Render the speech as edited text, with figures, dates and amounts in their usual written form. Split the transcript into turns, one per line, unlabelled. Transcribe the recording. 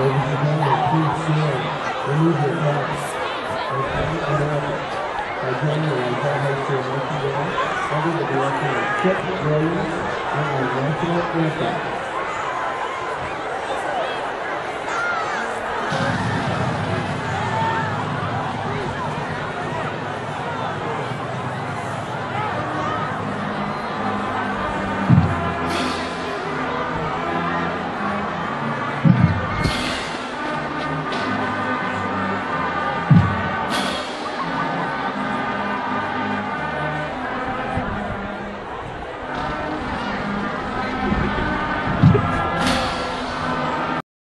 Ladies and gentlemen, please stand. Remove your caps. By joining the Isaiah High School Marching Band under the direction of Chip Williams and our national anthem.